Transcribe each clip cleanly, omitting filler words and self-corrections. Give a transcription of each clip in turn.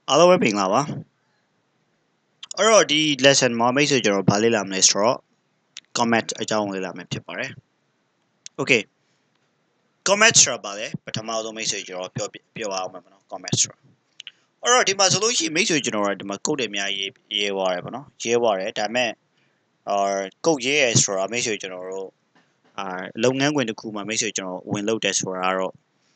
အားလုံးပဲမင်္ဂလာပါအဲ့တော့ဒီ lesson မှာမိတ်ဆွေကျွန်တော်ဗာလေ့လာမလဲဆိုတော့ comment အကြောင်းလေ့လာမယ်ဖြစ်ပါတယ် okay comment ဆိုတာဗာလဲပထမဆုံးမိတ်ဆွေကျွန်တော်ပြောအောင်မယ်ပေါ့နော် comment ဆိုတာအဲ့တော့ဒီမှာဆိုလို့ရှိရင်မိတ်ဆွေကျွန်တော်ကဒီမှာ code တွေအများကြီးရေးသွားတယ်ပေါ့နော်ရေးသွားတယ်ဒါပေမဲ့code ရေးရဆိုတာမိတ်ဆွေကျွန်တော်တို့လုပ်ငန်းခွင်တစ်ခုမှာမိတ်ဆွေကျွန်တော်ဝင်လုပ်တယ်ဆိုတာတော့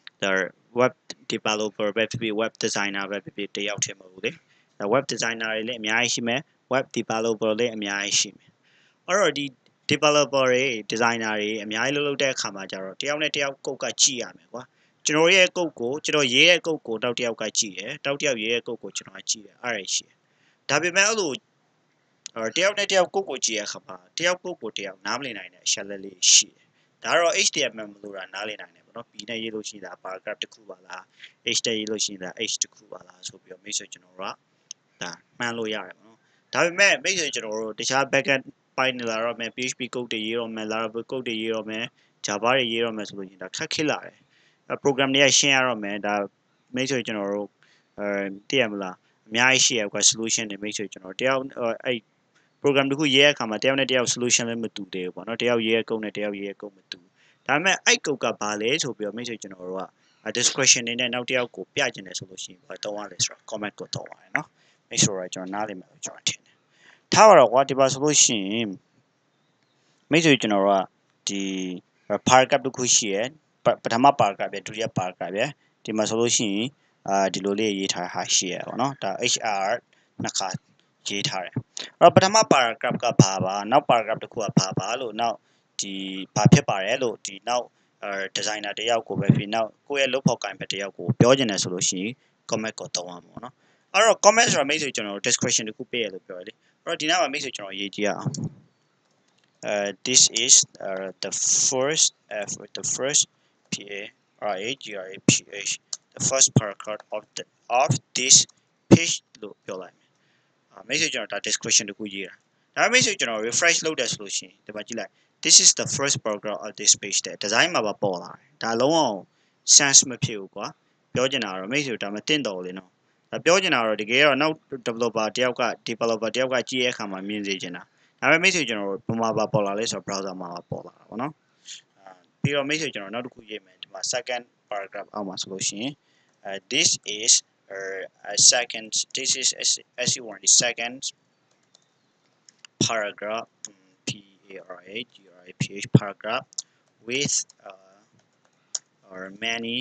web developer ပဲဖြစ်ဖြစ် web designer ပဲဖြစ်ဖြစ်တယောက်တည်းမဟုတ်ဘူးလေ web designer တွေလည်းအများကြီးရှိမယ် web developer လည်းအများကြီးရှိမယ်အဲ့တော့ဒီ developer တွေ designer တွေအများကြီးလုပ်တဲ့အခါမှာကျတော့တယောက်နဲ့တယောက် code ကကြည့်ရမယ်ကွာကျွန်တော်ရဲ့ code ကိုကျွန်တော်ရေးတဲ့ code ကိုတောက်တယောက်ကကြည့်တယ်တောက်တယောက်ရေးတဲ့ code ကိုကျွန်တော်ကကြည့်တယ်အဲ့ဒါရှိတယ်ဒါပေမဲ့အဲ့လိုတယောက်နဲ့တယောက် code ကိုကြည့်ရခါမှာတယောက် code ကိုတယောက်နားမလည်နိုင်တဲ့အချက်လက်လေးရှိတယ်ဒါတော့ HTML မလို့တာနားလည်နိုင်တယ်ပေါ့နော် B နဲ့ရေးလို့ရှိတာ paragraph တစ်ခုပါလား H နဲ့ရေးလို့ရှိတာ H တစ်ခုပါလားဆိုပြီးတော့မိတ်ဆွေကျွန်တော်တို့ကဒါမှန်းလို့ရတယ်ပေါ့နော်ဒါပေမဲ့မိတ်ဆွေကျွန်တော်တို့တခြား backend ပိုင်းနေလာတော့မယ် PHP code တွေရေးတော့မယ် Laravel code တွေရေးတော့မယ် Java တွေရေးတော့မယ်ဆိုလို့ရင်ဒါခက်ခဲလာတယ် program တွေကရှင်းရတော့မယ်ဒါမိတ်ဆွေကျွန်တော်တို့သိရမလားအများကြီးရှိရကွာ solution တွေမိတ်ဆွေကျွန်တော်တယောက်အဲ့ program တစ်ခုရေးရခါမှာတယောက်နဲ့တယောက် solution လည်းမတူသေးဘူးပေါ့နော်တယောက်ရေးရ code နဲ့တယောက်ရေးရ code မတူဒါပေမဲ့အဲ့ code ကဘာလဲဆိုပြီးတော့မိတ်ဆွေကျွန်တော်တို့က description နေနဲ့နောက်တစ်ယောက်ကိုပြချင်တယ်ဆိုလို့ရှိရင်ဘာတောင်းရလဲဆိုတော့ comment ကိုတောင်းရတယ်နော်မိတ်ဆွေတို့ကျွန်တော်နားလည်မယ်လို့ကျွန်တော်ထင်တယ်ထားပါတော့ကွာဒီပါဆိုလို့ရှိရင်မိတ်ဆွေကျွန်တော်တို့ကဒီ paragraph တစ်ခုရှိရယ်ပထမ paragraph ပဲဒုတိယ paragraph ပဲဒီမှာဆိုလို့ရှိရင်ဒီလိုလေးရေးထားတာရှိရယ်ပေါ့နော်ဒါ HR နှစ်ခါရေးထားတယ်အဲ့တော့ပထမ paragraph ကဘာပါနောက် paragraph တစ်ခုကဘာပါလို့နောက်ဒီဘာဖြစ်ပါတယ်လို့ဒီနောက်designer တယောက်ကိုပဲဖြစ်နောက်ကိုယ့်ရဲ့လုပ်ဖော်ကိုင်ဖက်တယောက်ကိုပြောချင်တယ်ဆိုလို့ရှိရင် comment ကိုတောင်းရမှာပေါ့နော်အဲ့တော့ comment ဆိုတာမိတ်ဆွေကျွန်တော် description တစ်ခုပေးရလို့ပြောရလေအဲ့တော့ဒီနောက်မှာမိတ်ဆွေကျွန်တော်ရေးကြည့်ရအောင်this is the first PARAGRAPH the first paragraph of this page လို့ပြောလိုက်မယ်မိတ်ဆွေကျွန်တော်ဒါ description တစ်ခုရေးတာဒါပေမဲ့မိတ်ဆွေကျွန်တော် refresh လုပ်တယ်ဆိုလို့ရှိရင်ဒီမှာကြည့်လိုက် this is the first paragraph of this page တဲ့ design မှာပါပေါ်လာတယ်ဒါလုံးဝ sense မဖြစ်ဘူးကွာပြောချင်တာတော့မိတ်ဆွေဒါမတင်တော်လေနော်ဒါပြောချင်တာတော့တကယ်တော့နောက် developer တယောက်ကကြည့်ရဲ့အခါမှာမြင်စေချင်တာဒါပေမဲ့မိတ်ဆွေကျွန်တော်ဘယ်မှာပါပေါ်လာလဲဆိုတော့ browser မှာပါပေါ်လာတာပေါ့နော်ပြီးတော့မိတ်ဆွေကျွန်တော်နောက်တစ်ခုရေးမယ်ဒီမှာ second paragraph အောက်မှာဆိုလို့ရှိရင် this is SE1 the second paragraph PARAGRAPH paragraph with or many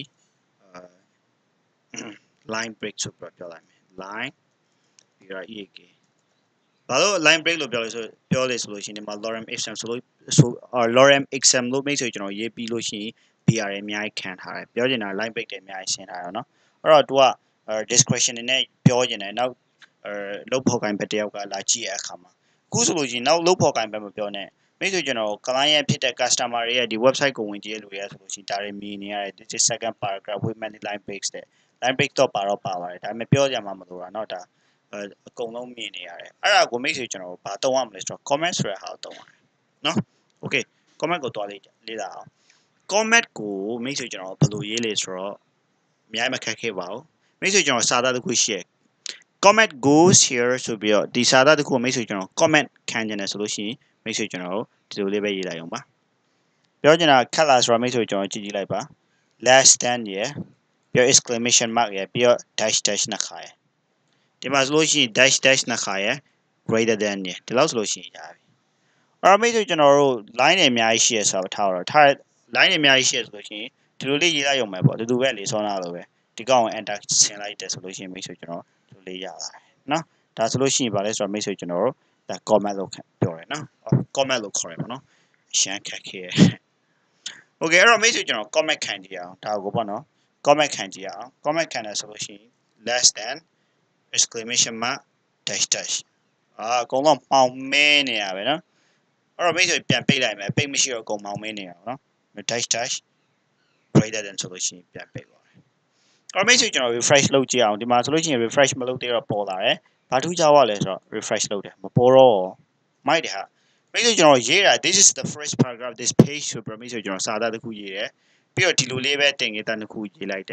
line breaks ဆိုပြီးပြောလိုက်မယ် line ပြီးတော့ EAK ဘာလို့ line break လို့ပြောလဲဆိုလို့ရှိရင်ဒီမှာ lorem ipsum ဆိုလို့lorem ipsum လို့မိတ်ဆွေကျွန်တော်ရေးပြီးလို့ရှိရင် BR တွေအများကြီးခံထားတယ်ပြောချင်တာ line break တွေအများကြီးရှင်းထားရအောင်နော်အဲ့တော့ तू က description တွေနဲ့ပြောချင်တယ်နောက်လုပ်ဖော်ကိုင်ဘက်တယောက်ကလာကြည့်ရအခါမှာအခုဆိုလို့ရှိရင်နောက်လုပ်ဖော်ကိုင်ဘက်မပြောနဲ့မိတ်ဆွေကျွန်တော် client ဖြစ်တဲ့ customer တွေရဲ့ဒီ website ကိုဝင်ကြည့်ရလို့ရဆိုလို့ရှိရင်ဒါတွေမြင်နေရတယ် this is second paragraph with many line breaks တဲ့ line break တော့ပါတော့ပါပါတယ်ဒါပေမဲ့ပြောကြမှာမလို့တာเนาะဒါအကုန်လုံးမြင်နေရတယ်အဲ့ဒါကိုမိတ်ဆွေကျွန်တော်ဘာတုံးရမလဲဆိုတော့ comment ဆိုတဲ့ဟာကိုတုံးရတယ်เนาะ okay comment ကိုတွားလေ့လာအောင် comment ကိုမိတ်ဆွေကျွန်တော်ဘယ်လိုရေးလဲဆိုတော့အများကြီးမခက်ခဲပါဘူးမိတ်ဆွေကျွန်တော်စာသားတစ်ခုရှိရယ် comment goes here ဆိုပြီးတော့ဒီစာသားတစ်ခုကိုမိတ်ဆွေကျွန်တော် comment ခံကျင်တယ်ဆိုလို့ရှိရင်မိတ်ဆွေကျွန်တော်ဒီလိုလေးပဲရေးလိုက်အောင်ပါပြောချင်တာခက်လားဆိုတော့မိတ်ဆွေကျွန်တော်ကြည့်လိုက်ပါ less than ရယ်ပြီးတော့ exclamation mark ရယ်ပြီးတော့ dash dash နှစ်ခါရယ်ဒီမှာဆိုလို့ရှိရင် dash dash နှစ်ခါရယ် greater than ရယ်ဒီလောက်ဆိုလို့ရှိရင်ရပြီအဲ့တော့မိတ်ဆွေကျွန်တော်တို့ line တွေအများကြီးရှိရဆိုတော့ထားတော့ထား line တွေအများကြီးရှိရဆိုလို့ရှိရင်ဒီလိုလေးရေးလိုက်ရုံပဲပေါ့တူပဲလေစောနာလိုပဲဒီကောင်ကို enter ဆင်လိုက်တယ်ဆိုလို့ရှိရင်မိတ်ဆွေကျွန်တော်ဒီလိုလေးရလာတယ်နော်ဒါဆိုလို့ရှိရင်ဗာလဲဆိုတော့မိတ်ဆွေကျွန်တော်တို့ဒါ comment လို့ပြောတယ်နော် comment လို့ခေါ်ရမှာနော်ရှမ်းခက်ခဲโอเคအဲ့တော့မိတ်ဆွေကျွန်တော် comment ခံကြည့်အောင်ဒါကိုပေါ့နော် comment ခံကြည့်အောင် comment ခံတယ်ဆိုလို့ရှိရင် less than exclamation mark dash dash အကုန်လုံးပေါင်မင်းနေရပဲနော်အဲ့တော့မိတ်ဆွေပြန်ပိတ်လိုက်မယ်ပိတ်မရှိတော့အကုန်ပေါင်မင်းနေရအောင်နော် dash dash greater than ဆိုလို့ရှိရင်ပြန်ပိတ်သွားတယ်အဲ့မိတ်ဆွေကျွန်တော် refresh လုပ်ကြည့်အောင်ဒီမှာဆိုလို့ရှိရင် refresh မလုပ်သေးတော့ပေါ်လာတယ်ဘာထူးခြားပါလဲဆိုတော့ refresh လုပ်တယ်မပေါ်တော့မိုက်တယ်ဟာမိတ်ဆွေကျွန်တော်ရေးတာ this is the first paragraph this page ဆိုပြီးမိတ်ဆွေကျွန်တော်စာသားတစ်ခုရေးတယ်ပြီးတော့ဒီလိုလေးပဲတင်ခဲ့တာတစ်ခုရေးလိုက်တယ်ပြီး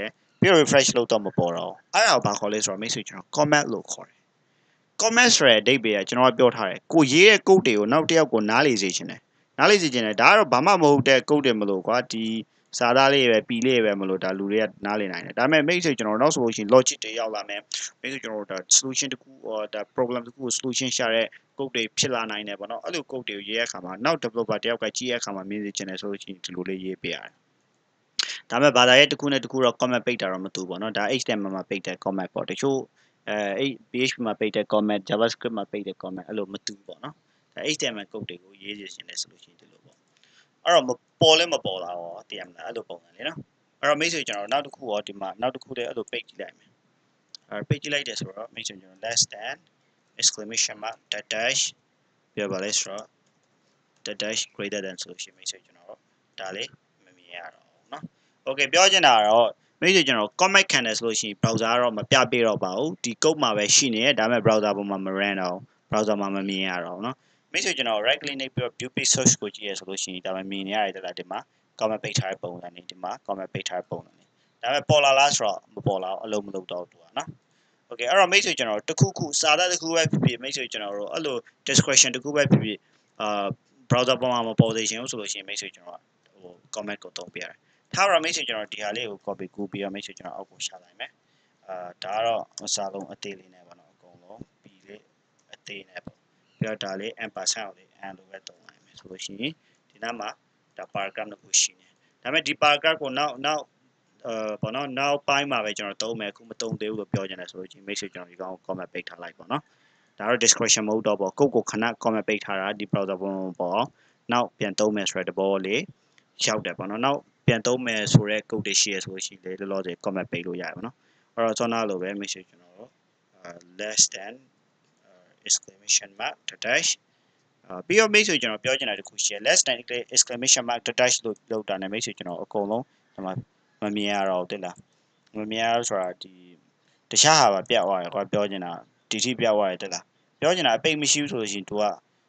ပြီးတော့ refresh လုပ်တော့မပေါ်တော့အဲ့ဒါဘာခေါ်လဲဆိုတော့မိတ်ဆွေကျွန်တော် comment လို့ခေါ်တယ် comment ဆိုတဲ့အဓိပ္ပာယ်ကကျွန်တော်ပြောထားတယ်ကိုရေးတဲ့ code တွေကိုနောက်တစ်ယောက်ကိုနားလေစေချင်တယ်နားလေစေချင်တယ်ဒါကတော့ဘာမှမဟုတ်တဲ့ code တွေမလို့ကွာဒီစာသားလေးပဲပီလေးပဲမလို့ဒါလူတွေကနားလည်နိုင်တယ်ဒါပေမဲ့မိတ်ဆွေကျွန်တော်နောက်ဆိုလို့ရှိရင် logic တွေရောက်လာမယ်မိတ်ဆွေကျွန်တော်ဒါ solution တခုဒါ problem တခုကို solution ရှာတဲ့ code တွေဖြစ်လာနိုင်တယ်ပေါ့နော်အဲ့လို code တွေကိုရေးရတဲ့အခါမှာနောက် developer တယောက်ကကြည့်ရတဲ့အခါမှာမြင်စေချင်တယ်ဆိုလို့ရှိရင်ဒီလိုလေးရေးပေးရတယ်ဒါပေမဲ့ဘာသာရေးတစ်ခုနဲ့တစ်ခုတော့ comment ပိတ်တာတော့မတူဘူးပေါ့နော်ဒါ HTML မှာပိတ်တဲ့ comment ပေါ့တချို့PHP မှာပိတ်တဲ့ comment JavaScript မှာပိတ်တဲ့ comment အဲ့လိုမတူဘူးပေါ့နော်ဒါ HTML code တွေကိုရေးစေချင်တယ်ဆိုလို့ရှိရင်ဒီလိုပေါ့အဲ့တော့ပေါ်လဲမပေါ်လာတော့တည်ရမလားအဲ့လိုပုံစံလေးနော်အဲ့တော့မိတ်ဆွေကျွန်တော်နောက်တစ်ခုရောဒီမှာနောက်တစ်ခုတည်းအဲ့လိုပိတ်ကြည့်လိုက်မယ်ပိတ်ကြည့်လိုက်တယ်ဆိုတော့မိတ်ဆွေကျွန်တော် less than exclamation mark dash ပြောပါလဲဆိုတော့ dash greater than ဆိုလို့ရှိရင်မိတ်ဆွေကျွန်တော်ဒါလေးမမြင်ရတော့ဘူးเนาะ okay ပြောချင်တာကတော့မိတ်ဆွေကျွန်တော် comment ခံတယ်ဆိုလို့ရှိရင် browser ကတော့မပြပေးတော့ပါဘူးဒီ code မှာပဲရှိနေတယ်ဒါပေမဲ့ browser ပေါ်မှာမ run တော့ browser မှာမမြင်ရတော့ဘူးเนาะမိတ်ဆွေကျွန်တော် right click နှိပ်ပြီးတော့ view page search ကိုကြည့်ရဆိုလို့ရှိရင်ဒါမှမြင်နေရတယ်လားဒီမှာ comment ပိတ်ထားတဲ့ပုံစံလေးဒီမှာ comment ပိတ်ထားတဲ့ပုံစံလေးဒါပေမဲ့ပေါ်လာလားဆိုတော့မပေါ်လာဘူးအလုံးမလုံးတော့ဘူးเนาะ okay အဲ့တော့မိတ်ဆွေကျွန်တော်တစ်ခုခုစာသားတစ်ခုပဲဖြစ်ဖြစ်မိတ်ဆွေကျွန်တော်တို့အဲ့လို description တစ်ခုပဲဖြစ်ဖြစ်browser ပေါ်မှာမပေါ်သေးချင်ဘူးဆိုလို့ရှိရင်မိတ်ဆွေကျွန်တော်ဟို comment ကိုသုံးပြရတယ်ထားပါမိတ်ဆွေကျွန်တော်ဒီဟာလေးကို copy ကူးပြီးတော့မိတ်ဆွေကျွန်တော်အောက်ကိုရှာလိုက်မယ်ဒါကတော့အစားလုံးအသေးလေးနဲ့ပေါ့နော်အကုန်လုံးပြီးလေးအသေးနဲ့ပေါ့ပြီးတော့ဒါလေး ampersand ကိုလေး and လို့ပဲသုံးလိုက်မယ်ဆိုလို့ရှိရင်ဒီနားမှာဒါ paragraph တစ်ခုရှိနေဒါပေမဲ့ဒီ paragraph ကိုနောက်ပေါ့နော်နောက်ပိုင်းမှာပဲကျွန်တော်သုံးမယ်အခုမသုံးသေးဘူးလို့ပြောချင်တယ်ဆိုလို့ရှိရင်မိတ်ဆွေကျွန်တော်ဒီကောင်ကို comment ပိတ်ထားလိုက်ပေါ့နော်ဒါတော့ description မဟုတ်တော့ပေါ့ကိုခဏ comment ပိတ်ထားတာဒီ browser ပေါ်ပေါ့နောက်ပြန်သုံးမယ်ဆိုတဲ့သဘောလေးရောက်တယ်ပေါ့နော်နောက်ပြန်သုံးမယ်ဆိုတဲ့ code တွေရှိရဆိုလို့ရှိရင်လေလောလောဆယ် comment ပိတ်လို့ရတယ်ပေါ့နော်အဲ့တော့ကျွန်တော်လိုပဲမိတ်ဆွေကျွန်တော်တို့ less than exclamation mark dash ပြီးတော့မိတ်ဆွေကျွန်တော်ပြောချင်တာတခုရှိရ less than exclamation mark dash လို့လောက်တာနဲ့မိတ်ဆွေကျွန်တော်အကုန်လုံးဒီမှာမမြင်ရတော့တိလားမမြင်ရဆိုတာဒီတခြားဟာပါပြတ်သွားတယ်ကွာပြောချင်တာဒီထိပြတ်သွားတယ်တိလားပြောချင်တာအပိတ်မရှိဘူးဆိုလို့ရှိရင် तू က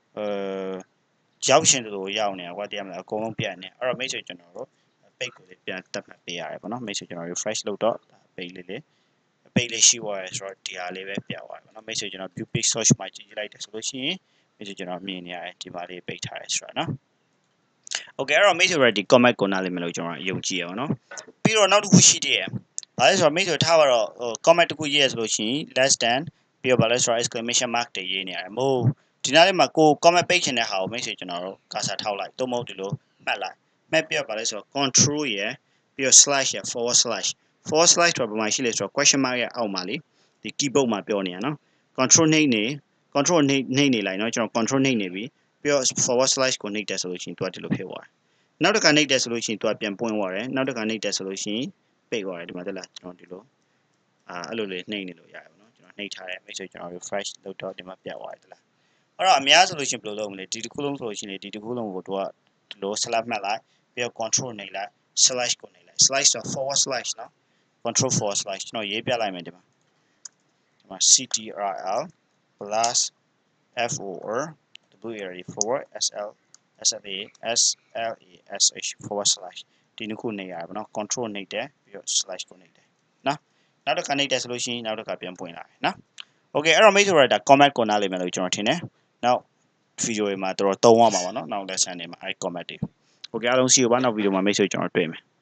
ရောက်ရှင်တို့ရောက်နေတာကွာတရားမလားအကုန်လုံးပြတ်နေအဲ့တော့မိတ်ဆွေကျွန်တော်တို့ပိတ်ကိုလေးပြန်တက်မှတ်ပေးရတယ်ပေါ့နော်မိတ်ဆွေကျွန်တော် refresh လုပ်တော့ပိတ်လေးရှိသွားရဲဆိုတော့ဒီဟာလေးပဲပြတ်သွားတယ်ပေါ့နော်မိတ်ဆွေကျွန်တော် view page search မှာကြည့်လိုက်တယ်ဆိုလို့ရှိရင်မိတ်ဆွေကျွန်တော်မြင်နေရတယ်ဒီမှာလေးပိတ်ထားရဲဆိုတာနော် okay အဲ့တော့မိတ်ဆွေတို့ဒီ comment ကိုနားလည်မယ်လို့ကျွန်တော်ယုံကြည်ရအောင်နော်ပြီးတော့နောက်တစ်ခုရှိသေးတယ်ဘာလဲဆိုတော့မိတ်ဆွေထားပါတော့comment တစ်ခုရေးရဆိုလို့ရှိရင် less than ပြီးတော့ဘာလဲဆိုတော့ exclamation mark တွေရေးနေရတယ်မဟုတ်ဒီနားလေးမှာကို comment ပိတ်ချင်တဲ့ဟာကိုမိတ်ဆွေကျွန်တော်တို့ cursor ထောက်လိုက်တော့မဟုတ်ဒီလိုမှတ်လိုက်မှတ်ပြတော့ဘာလဲဆိုတော့ control ရယ်ပြီးတော့ slash ရယ် forward slash တော့ဘာမှရှိလဲဆိုတော့ question mark ရဲ့အောက်မှာလေဒီ keyboard မှာပြောနေရနော် control နှိပ်နေလိုက်နော်ကျွန်တော် control နှိပ်နေပြီပြီးတော့ forward slash ကိုနှိပ်တယ်ဆိုလို့ရှိရင် तू ဒီလိုဖြစ်သွားတယ်နောက်တစ်ခါနှိပ်တယ်ဆိုလို့ရှိရင် तू ပြန်ပွင့်သွားတယ်နောက်တစ်ခါနှိပ်တယ်ဆိုလို့ရှိရင်ပိတ်သွားတယ်ဒီမှာတက်လာကျွန်တော်ဒီလိုအဲ့လိုလေးနှိပ်နေလို့ရတယ်ပေါ့နော်ကျွန်တော်နှိပ်ထားတယ်မိတ်ဆွေကျွန်တော် refresh လုပ်တော့ဒီမှာပြတ်သွားတယ်တက်လာအဲ့တော့အများဆိုလို့ရှိရင်ဘယ်လိုလုပ်မလဲဒီတစ်ခုလုံးဆိုလို့ရှိရင်ဒီတစ်ခုလုံးကို तू ကဒီလို select မှတ်လိုက်ပြီးတော့ control နှိပ်လိုက် slash ကိုနှိပ်လိုက် slash ဆို forward slash နော် control forward slash ကျွန်တော်ရေးပြလိုက်မယ်ဒီမှာctrl plus for wrd forward slash forward slash ဒီနှစ်ခုနှိပ်ရတယ်ဗောနော် control နှိပ်တယ်ပြီးတော့ slash ကိုနှိပ်တယ်နော်နောက်တစ်ခါနှိပ်တယ်ဆိုလို့ရှိရင်နောက်တစ်ခါပြန်ပွင့်လာတယ်နော် okay အဲ့တော့မိတ်ဆွေတို့ဒါ comment ကိုနားလည်မယ်လို့ကျွန်တော်ထင်တယ်နောက် video တွေမှာတော်တော်သုံးရမှာပါနော်နောက် lesson တွေမှာအဲ့ comment တွေ okay အားလုံး see you ပါနောက် video မှာမိတ်ဆွေကျွန်တော်တွေ့မယ်